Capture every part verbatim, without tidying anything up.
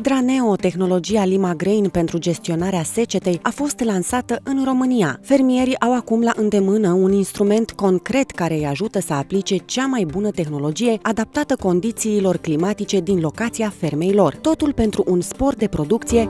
Hydraneo, tehnologia Lima Grain pentru gestionarea secetei, a fost lansată în România. Fermierii au acum la îndemână un instrument concret care îi ajută să aplice cea mai bună tehnologie adaptată condițiilor climatice din locația fermei lor. Totul pentru un spor de producție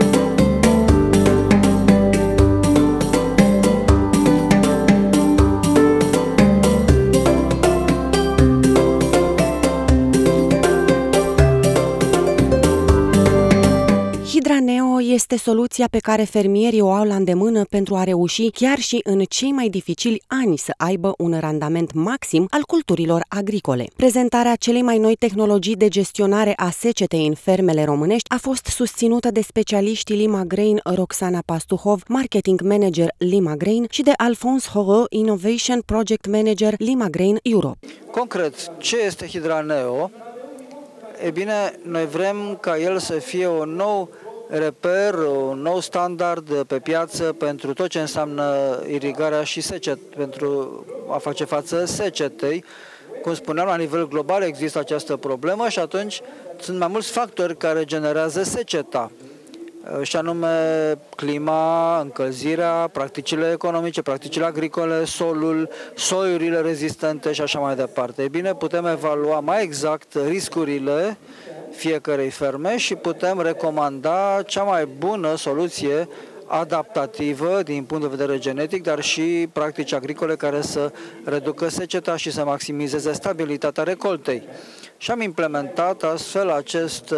Hydraneo este soluția pe care fermierii o au la îndemână pentru a reuși chiar și în cei mai dificili ani să aibă un randament maxim al culturilor agricole. Prezentarea celei mai noi tehnologii de gestionare a secetei în fermele românești a fost susținută de specialiștii Lima Grain Roxana Pastuhov, Marketing Manager Lima Grain, și de Alphonse Horeux, Innovation Project Manager Lima Grain Europe. Concret, ce este Hydraneo? E bine, noi vrem ca el să fie un nou reper, un nou standard pe piață pentru tot ce înseamnă irigarea și secet, pentru a face față secetei. Cum spuneam, la nivel global există această problemă și atunci sunt mai mulți factori care generează seceta, și anume clima, încălzirea, practicile economice, practicile agricole, solul, soiurile rezistente și așa mai departe. E bine, putem evalua mai exact riscurile fiecarei ferme și putem recomanda cea mai bună soluție adaptativă din punct de vedere genetic, dar și practici agricole care să reducă seceta și să maximizeze stabilitatea recoltei. Și am implementat astfel acest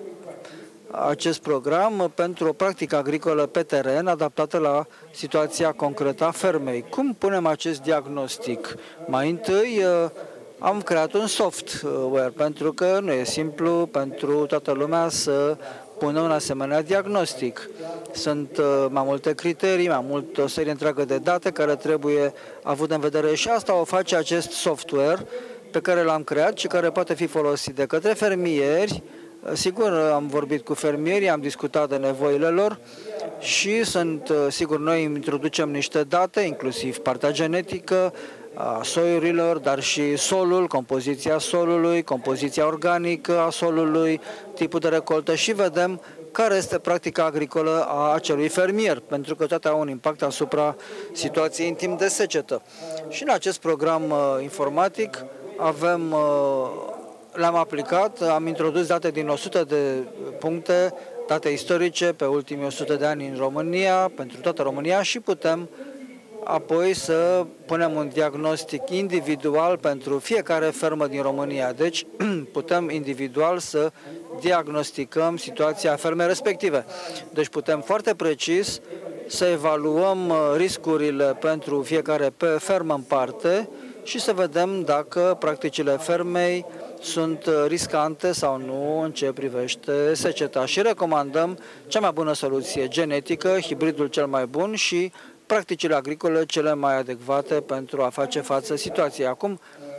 acest program pentru o practică agricolă pe teren adaptată la situația concretă a fermei. Cum punem acest diagnostic? Mai întâi am creat un software, pentru că nu e simplu pentru toată lumea să pună un asemenea diagnostic. Sunt mai multe criterii, mai mult o serie întreagă de date care trebuie avut în vedere și asta o face acest software pe care l-am creat și care poate fi folosit de către fermieri. Sigur, am vorbit cu fermierii, am discutat de nevoile lor și sunt, sigur, noi introducem niște date, inclusiv partea genetică a soiurilor, dar și solul, compoziția solului, compoziția organică a solului, tipul de recoltă și vedem care este practica agricolă a acelui fermier, pentru că toate au un impact asupra situației în timp de secetă. Și în acest program uh, informatic avem uh, l-am aplicat, am introdus date din o sută de puncte, date istorice pe ultimii o sută de ani în România, pentru toată România și putem apoi să punem un diagnostic individual pentru fiecare fermă din România. Deci putem individual să diagnosticăm situația fermei respective. Deci putem foarte precis să evaluăm riscurile pentru fiecare pe fermă în parte și să vedem dacă practicile fermei sunt riscante sau nu în ce privește seceta și recomandăm cea mai bună soluție genetică, hibridul cel mai bun și practicile agricole cele mai adecvate pentru a face față situației. Acum,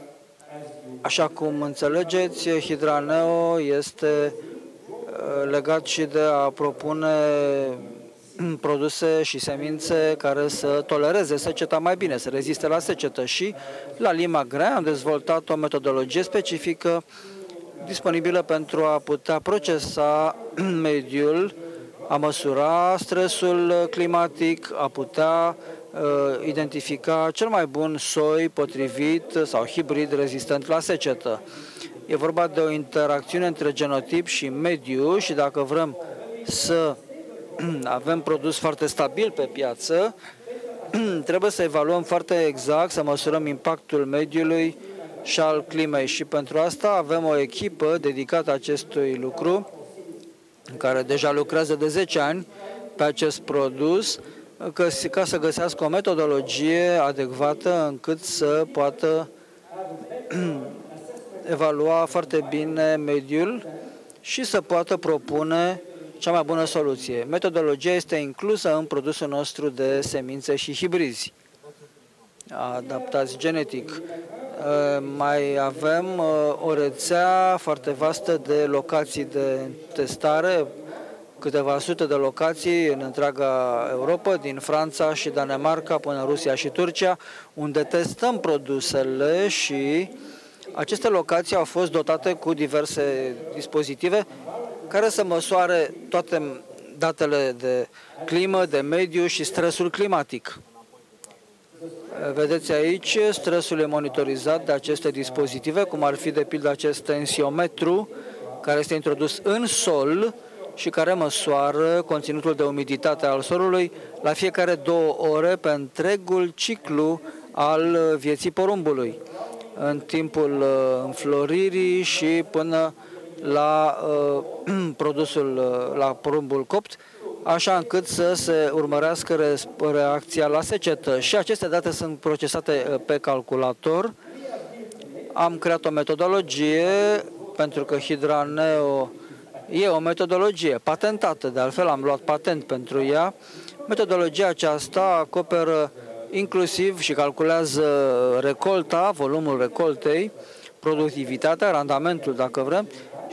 așa cum înțelegeți, Hydraneo este legat și de a propune produse și semințe care să tolereze seceta mai bine, să reziste la secetă și la Lima Grain am dezvoltat o metodologie specifică disponibilă pentru a putea procesa mediul, a măsura stresul climatic, a putea uh, identifica cel mai bun soi potrivit sau hibrid rezistent la secetă. E vorba de o interacțiune între genotip și mediu și dacă vrem să avem produs foarte stabil pe piață, trebuie să evaluăm foarte exact, să măsurăm impactul mediului și al climei și pentru asta avem o echipă dedicată acestui lucru, care deja lucrează de zece ani pe acest produs, ca să găsească o metodologie adecvată încât să poată evalua foarte bine mediul și să poată propune cea mai bună soluție. Metodologia este inclusă în produsul nostru de semințe și hibrizi adaptați genetic. Mai avem o rețea foarte vastă de locații de testare, câteva sute de locații în întreaga Europa, din Franța și Danemarca până în Rusia și Turcia, unde testăm produsele și aceste locații au fost dotate cu diverse dispozitive care să măsoare toate datele de climă, de mediu și stresul climatic. Vedeți aici, stresul e monitorizat de aceste dispozitive, cum ar fi de pildă acest tensiometru care este introdus în sol și care măsoară conținutul de umiditate al solului la fiecare două ore pe întregul ciclu al vieții porumbului, în timpul înfloririi și până la uh, produsul, la porumbul copt, așa încât să se urmărească reacția la secetă. Și aceste date sunt procesate pe calculator. Am creat o metodologie, pentru că HydraNeo e o metodologie patentată, de altfel am luat patent pentru ea. Metodologia aceasta acoperă inclusiv și calculează recolta, volumul recoltei, productivitatea, randamentul, dacă vrem,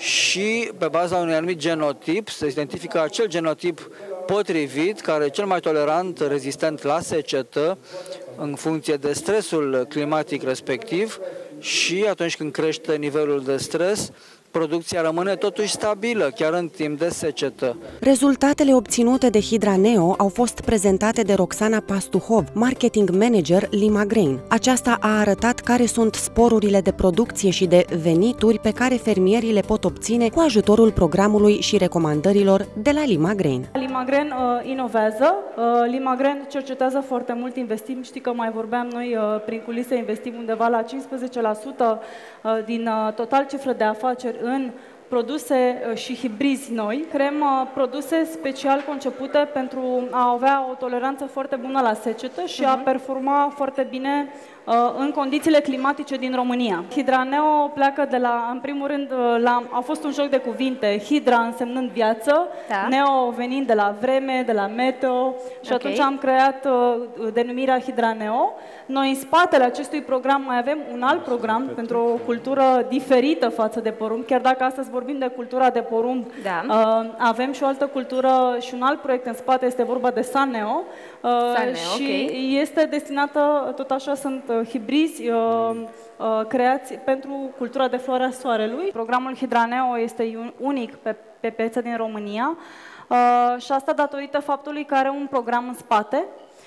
și pe baza unui anumit genotip se identifică acel genotip potrivit, care e cel mai tolerant, rezistent la secetă, în funcție de stresul climatic respectiv, și atunci când crește nivelul de stres, producția rămâne totuși stabilă, chiar în timp de secetă. Rezultatele obținute de HydraNeo au fost prezentate de Roxana Pastuhov, marketing manager Limagrain. Aceasta a arătat care sunt sporurile de producție și de venituri pe care fermierii le pot obține cu ajutorul programului și recomandărilor de la Limagrain. Limagrain uh, inovează, uh, Limagrain cercetează foarte mult, investim, știi că mai vorbeam noi uh, prin culise, investim undeva la cincisprezece la sută uh, din uh, total cifră de afaceri în produse și hibrizi noi. Creăm uh, produse special concepute pentru a avea o toleranță foarte bună la secetă și uh-huh. a performa foarte bine uh, în condițiile climatice din România. HydraNeo pleacă de la, în primul rând, uh, la, a fost un joc de cuvinte, Hydra însemnând viață, da. Neo venind de la vreme, de la meteo, și okay. atunci am creat uh, denumirea HydraNeo. Noi în spatele acestui program mai avem un alt program pentru o cultură diferită față de porumb, chiar dacă astăzi vorbim de cultura de porumb, da. uh, avem și o altă cultură și un alt proiect în spate, este vorba de SunNeo, uh, SunNeo și okay. este destinată, tot așa sunt uh, hibrizi uh, uh, creați pentru cultura de floarea soarelui. Programul HydraNeo este unic pe, pe piața din România uh, și asta datorită faptului că are un program în spate,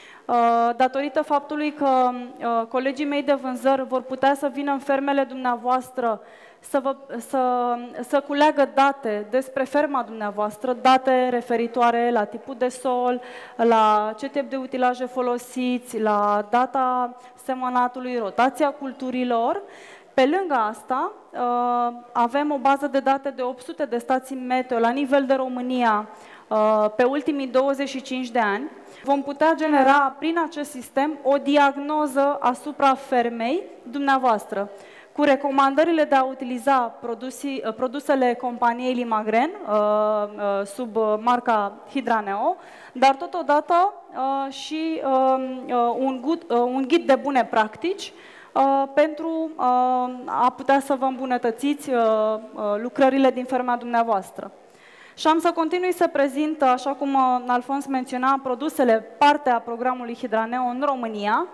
Uh, datorită faptului că uh, colegii mei de vânzări vor putea să vină în fermele dumneavoastră să, vă, să, să culeagă date despre ferma dumneavoastră, date referitoare la tipul de sol, la ce tip de utilaje folosiți, la data semănatului, rotația culturilor. Pe lângă asta, uh, avem o bază de date de opt sute de stații meteo la nivel de România uh, pe ultimii douăzeci și cinci de ani. Vom putea genera prin acest sistem o diagnoză asupra fermei dumneavoastră, cu recomandările de a utiliza produsii, produsele companiei Limagrain sub marca HydraNeo, dar totodată și un ghid, un ghid de bune practici pentru a putea să vă îmbunătățiți lucrările din ferma dumneavoastră. Și am să continui să prezint, așa cum Alfons menționa, produsele, parte a programului HydraNeo în România.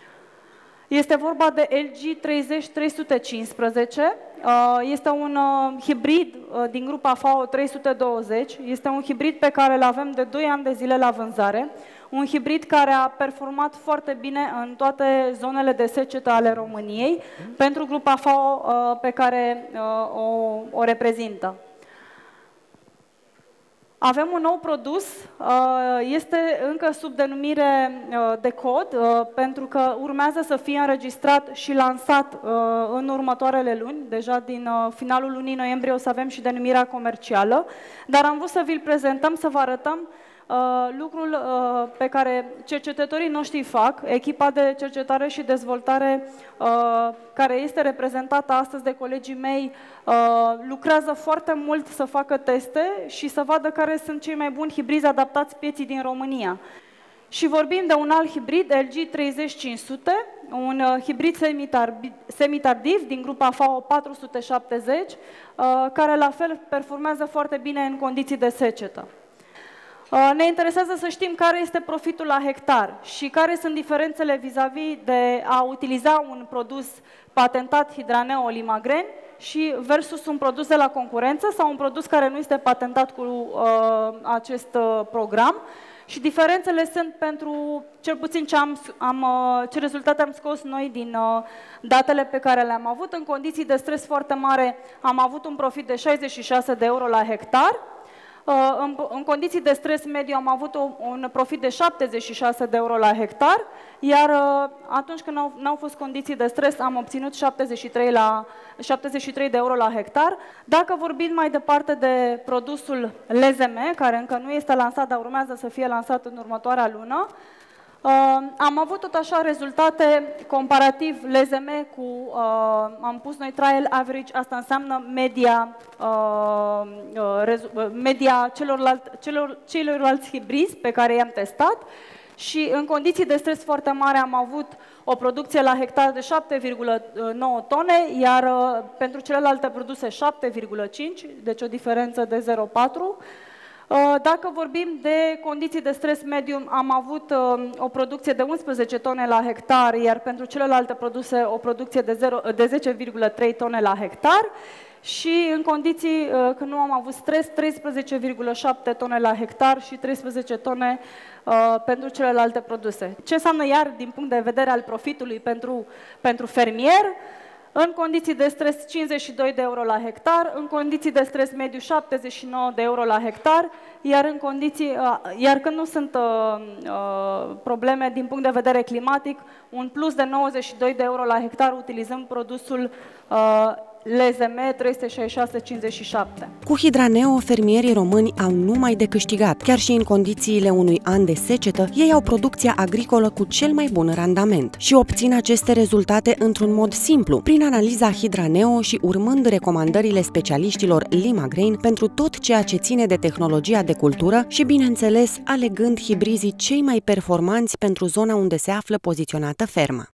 Este vorba de L G treizeci trei sute cincisprezece, este un hibrid din grupa F A O trei sute douăzeci, este un hibrid pe care îl avem de doi ani de zile la vânzare, un hibrid care a performat foarte bine în toate zonele de secetă ale României, pentru grupa F A O pe care o, o reprezintă. Avem un nou produs, este încă sub denumire de cod, pentru că urmează să fie înregistrat și lansat în următoarele luni. Deja din finalul lunii noiembrie o să avem și denumirea comercială, dar am vrut să vi-l prezentăm, să vă arătăm lucrul pe care cercetătorii noștri fac, echipa de cercetare și dezvoltare care este reprezentată astăzi de colegii mei, lucrează foarte mult să facă teste și să vadă care sunt cei mai buni hibrizi adaptați pieții din România. Și vorbim de un alt hibrid, L G treizeci cinci sute, un hibrid semitardiv din grupa F A O patru sute șaptezeci, care la fel performează foarte bine în condiții de secetă. Ne interesează să știm care este profitul la hectar și care sunt diferențele vis-a-vis de a utiliza un produs patentat HydraNeo Limagrain și versus un produs de la concurență sau un produs care nu este patentat cu uh, acest uh, program. Și diferențele sunt pentru, cel puțin ce, am, am, ce rezultate am scos noi din uh, datele pe care le-am avut. În condiții de stres foarte mare am avut un profit de șaizeci și șase de euro la hectar. Uh, în, în condiții de stres mediu am avut o, un profit de șaptezeci și șase de euro la hectar, iar uh, atunci când n-au fost condiții de stres am obținut șaptezeci și trei, la, șaptezeci și trei de euro la hectar. Dacă vorbim mai departe de produsul L Z M, care încă nu este lansat, dar urmează să fie lansat în următoarea lună, Uh, am avut tot așa rezultate comparativ L Z M cu, uh, am pus noi trial average, asta înseamnă media, uh, uh, media celorlalți, celor, celorlalți hibrizi pe care i-am testat și în condiții de stres foarte mare am avut o producție la hectar de șapte virgulă nouă tone, iar uh, pentru celelalte produse șapte virgulă cinci, deci o diferență de zero virgulă patru. Dacă vorbim de condiții de stres mediu, am avut uh, o producție de unsprezece tone la hectar, iar pentru celelalte produse o producție de, de zece virgulă trei tone la hectar și în condiții uh, când nu am avut stres, treisprezece virgulă șapte tone la hectar și treisprezece tone uh, pentru celelalte produse. Ce înseamnă iar din punct de vedere al profitului pentru, pentru fermier? În condiții de stres cincizeci și doi de euro la hectar, în condiții de stres mediu șaptezeci și nouă de euro la hectar, iar, în condiții, iar când nu sunt uh, uh, probleme din punct de vedere climatic, un plus de nouăzeci și doi de euro la hectar utilizând produsul uh, L Z M trei sute șaizeci și șase cincizeci și șapte. Cu Hidraneo, fermierii români au numai de câștigat. Chiar și în condițiile unui an de secetă, ei au producția agricolă cu cel mai bun randament și obțin aceste rezultate într-un mod simplu, prin analiza Hidraneo și urmând recomandările specialiștilor Limagrain pentru tot ceea ce ține de tehnologia de cultură și, bineînțeles, alegând hibrizii cei mai performanți pentru zona unde se află poziționată ferma.